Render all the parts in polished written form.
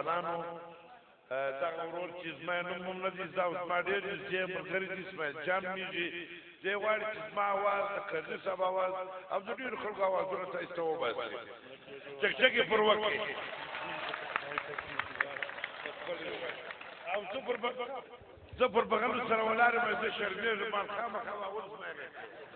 ځوانانو دغه ورور چې زما نوم هم نه دي زه او زما ډېر نږدې ملګري دي اسماعیل جان مېږي دی غواړي چې زما اواز د قاضي صاحب اواز او د ډېرو خلکو اوازونه تاسو ته وباسي چکچکې پر وکړي او زه پر بغلو سره ولاړ یم زه شرمېږم ما خامخا اول زما دی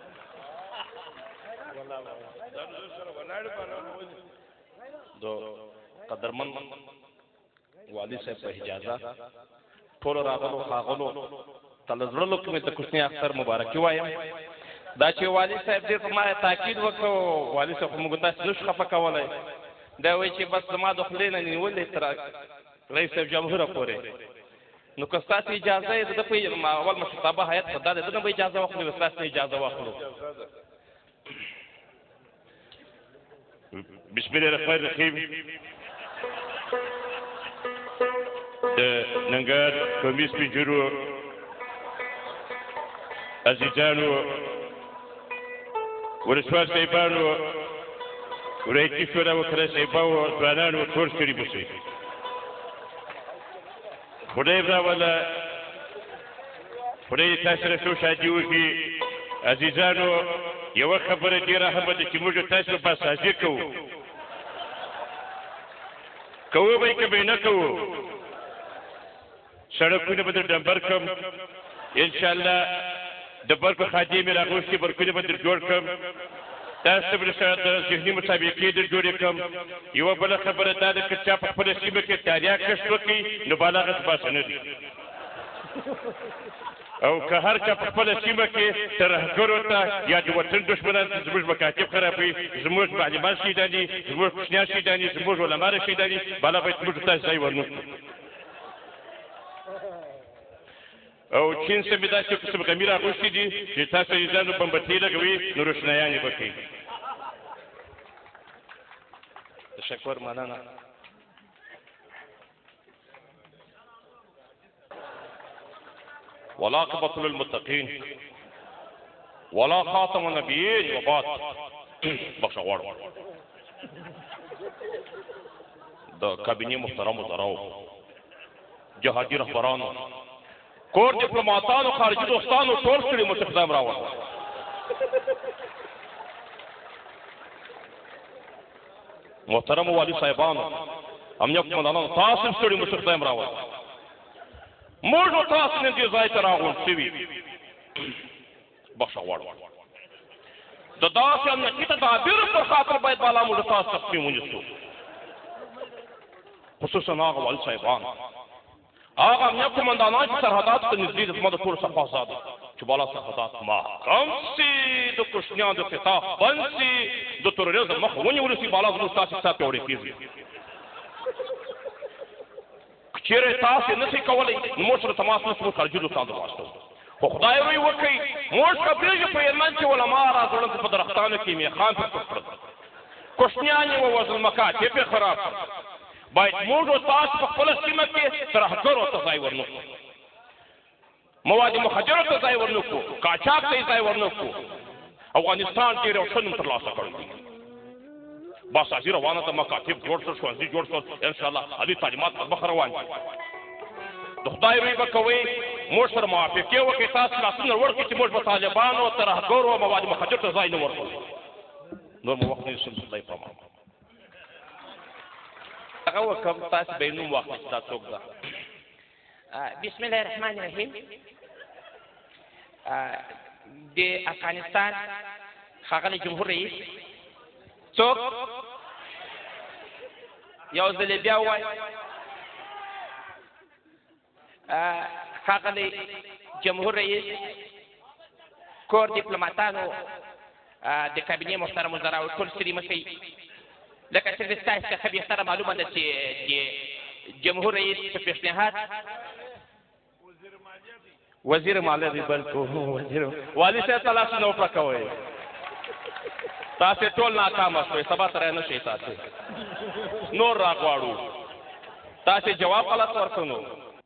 دو قدرمن والی صاحب په اجازه ټول راغلو ښاغلو تلزړلو کې د کوچني اختر مبارکي وایم دا چې والی صاحب دې په ما تاکید وکړو والی صاحب موږ تاسو نشو خفه کولی دا وایي چې بس زما د خولې نه نیولې تر رئیس صاحب جمهوره پورې نو که ستاسو اجازه یې د په اول مشرتابه هیئت په دا د نه به اجازه واخلو ستاسو اجازه واخلو بسم الله الرحمن الرحیم د ننګرهار کمیس پیجرو عزیزانو ولسوال صاحبانو ولایتي شورا وکړه صاحبانو ځوانانو ټول شریک اوسئ خدای راوله خدای تاسو سره څو شادي وکړي عزیزانو یوه خبره ډېره اهمه ده چې موږ تاسو باسازي کوو کوو به یې که به یې نه کوو سړکونه به در ډمبر کړم انشاءالله د برقو خادې مې راغوښتي برقونه به در جوړ کړم تاسو به سره د ذهني مطابقې در جوړې کړم یوه بله خبره دا ده که چا په خپله سیمه کې تاریاک کشف وکړي نو بالا هغه باسه نه دي او که هر چا په خپله سیمه کې ترهګرو ته یا د وطن دښمنان ته زموږ مکاتب خرابوي زموږ معلمان شهیداني زموږ کوچنیان شهیداني زموږ علما شهیداني بالا باید موږ تاسو ځای ورنکړو او چین څه مې داسې قسم غمي راغوښتي دي چې تاسو یې ځانو بمبتۍ لګوي نو روشنایانې به کوي تشکر مننه والعاقبة للمتقين ولا خاتم النبيين وبعد بخښه غواړم د کابینې محترمو وزراو جهادي رهبرانو کور ډیپلوماتانو خارجي دوستانو ټول ستړي مو اقدام راوړل محترم والي صاحبانو امنیت قومندانانو تاسو ستړي مو اقدام راوړل موږ تاسو نن دې ځای ته راغونډ شوي بخښه غواړم د داسې امنیتي تدابیرو پر خاطر باید بالا موږ تاسو تصمیم ونیسو خصوصا هغه والي صاحبان هغه امنیت قومندانان چې سرحداتو ته نږدې دي زما د ټولو څخه آزاد چې بالا سرحدات محکم سي د کوچنیانو د فتاح بند سي د تروریزم مخه ونیول سي بالا زموږ ستاسو اقتصاد پیاوړی کېږي چیرې تاسو نشئ کولی نو موږ سره تماس نشو خارجي دوستانو واسطه خو خدای روی وکړي موږ خبرېږو په یمن کې علما راځوړل په درختانو کې میخان پرې کړل کوچنیان یې ووژل مکاتب یې خراب کړل باید موږ تاسو په خپله سیمه کې ترهګرو ته ځای ورنکړو مواد مخدرو ته ځای ورنکړو قاچاق ته یې ځای ورنکړو افغانستان ډېر یو ښه نوم ترلاسه کړی دی باسازي روانه ده مکاتب جوړ شول ښوونځي جوړ شول انشاءالله عالي تعلیمات پر مخ روان دي د خدای روی به کوئ موږ سره موافقې وکړئ تاسو لاسونه لوړ کړئ چې موږ به طالبانو ترهګرو او مواد مخدرو ته ځای نه ورکړو نور مو وخت نه نیسم خدای په امان هغه وکم تاسو به نوم واخلئ دا څوک ده بسم الله الرحمن الرحیم د افغانستان ښاغلی جمهور رئیس څوک یو ځل بیا ووایي ښاغلی جمهور رئیس کور ډیپلوماتانو د کابینې محترم وزراو ټول ستړي مه شئ لکه چې ستاسو څخه بهتره معلومه ده چې د جمهور رئیس په پیشنهاد وزیر مالیه دی بلکې وزیر والي صاحب ته لاسونه وپړه کوئ تاسو ټول ناکامه شوئ سبا ته رای نه شئ تاسو نور راغواړو تاسو جواب غلط ورکړو